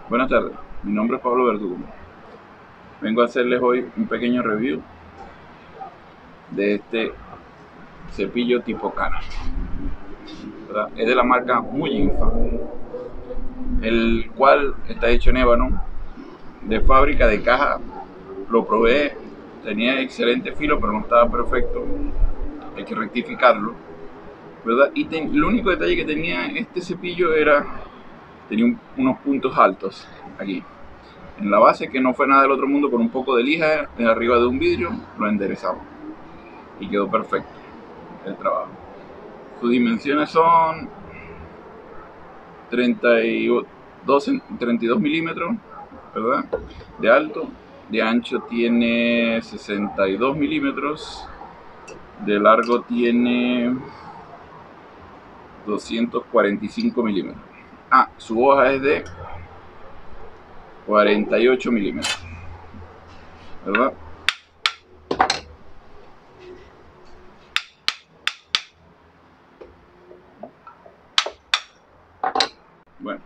Buenas tardes, mi nombre es Pablo Verdugo. Vengo a hacerles hoy un pequeño review de este cepillo tipo Cana, ¿verdad? Es de la marca Muyinfa, el cual está hecho en ébano, de fábrica, de caja. Lo probé, tenía excelente filo, pero no estaba perfecto. Hay que rectificarlo, ¿verdad? Y el único detalle que tenía este cepillo tenía unos puntos altos aquí en la base, que no fue nada del otro mundo. Con un poco de lija arriba de un vidrio lo enderezamos y quedó perfecto el trabajo. Sus dimensiones son 32 milímetros, ¿verdad?, de alto. De ancho tiene 62 milímetros. De largo tiene 245 milímetros. Su hoja es de 48 milímetros, ¿verdad? Bueno,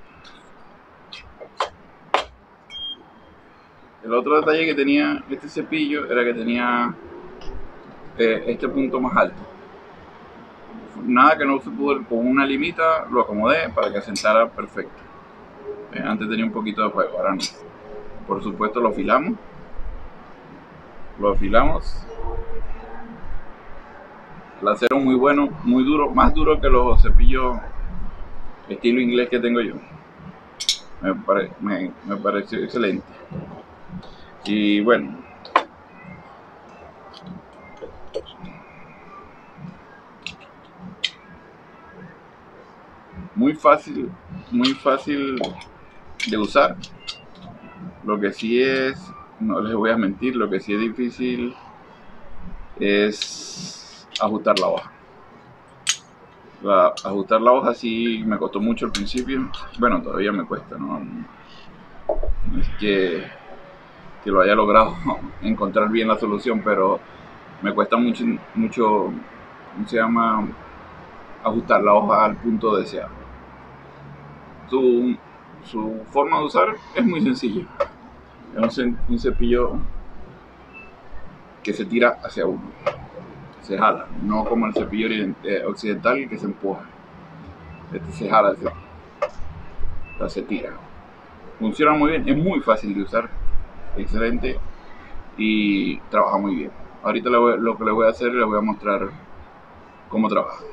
el otro detalle que tenía este cepillo era que tenía este punto más alto. Nada que no se pudo, con una limita lo acomodé para que asentara perfecto. Antes tenía un poquito de juego, ahora no. Por supuesto lo afilamos. El acero muy bueno, muy duro, más duro que los cepillos estilo inglés que tengo yo. Me pareció excelente. Y bueno, muy fácil de usar. Lo que sí es, no les voy a mentir, lo que sí es difícil es ajustar la hoja. Ajustar la hoja sí me costó mucho al principio. Bueno, todavía me cuesta, no es que lo haya logrado encontrar bien la solución, pero me cuesta mucho, ¿cómo se llama?, ajustar la hoja al punto deseado. Su forma de usar es muy sencilla. Es un cepillo que se tira hacia uno, se jala, no como el cepillo occidental, que se empuja. Este se jala, se tira. Funciona muy bien, es muy fácil de usar, excelente, y trabaja muy bien. Ahorita lo que les voy a hacer, les voy a mostrar cómo trabaja.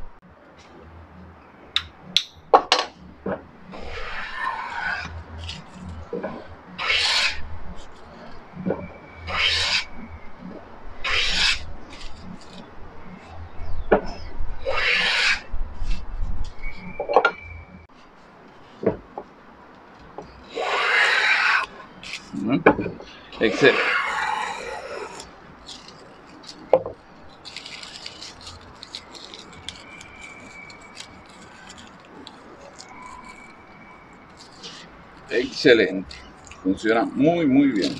Excelente. Excelente. Funciona muy bien.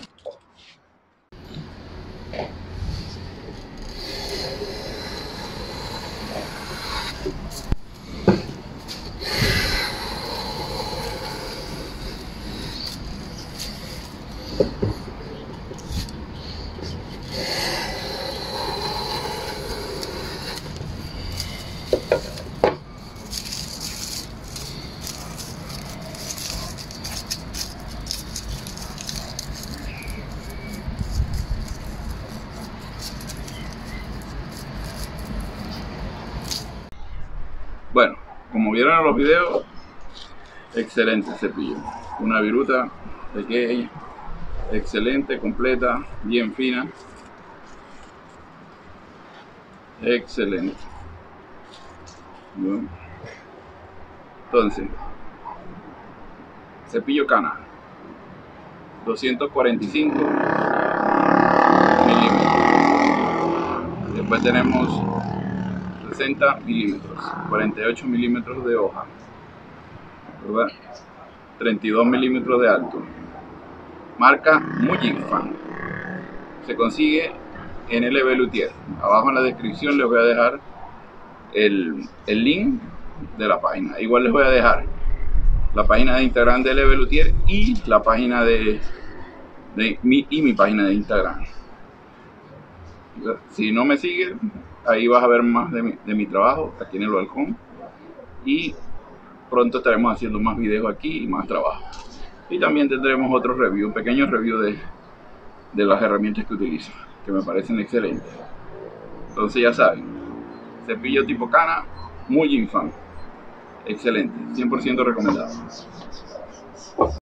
Bueno, como vieron en los videos, excelente cepillo. Una viruta pequeña, excelente, completa, bien fina. Excelente. Bueno, entonces, cepillo Cana, 245 milímetros. Después tenemos 60 milímetros, 48 milímetros de hoja, ¿verdad? 32 milímetros de alto. Marca Muyinfa. Se consigue en LB Luthier. Abajo en la descripción les voy a dejar el link de la página. Igual les voy a dejar la página de Instagram de Leve Luthier y la página de mi página de Instagram. Si no me sigues, ahí vas a ver más de mi trabajo aquí en el balcón, y pronto estaremos haciendo más videos aquí y más trabajo, y también tendremos otros reviews, pequeños reviews de las herramientas que utilizo, que me parecen excelentes. Entonces ya saben, cepillo tipo cana, muy infame, excelente, 100% recomendado.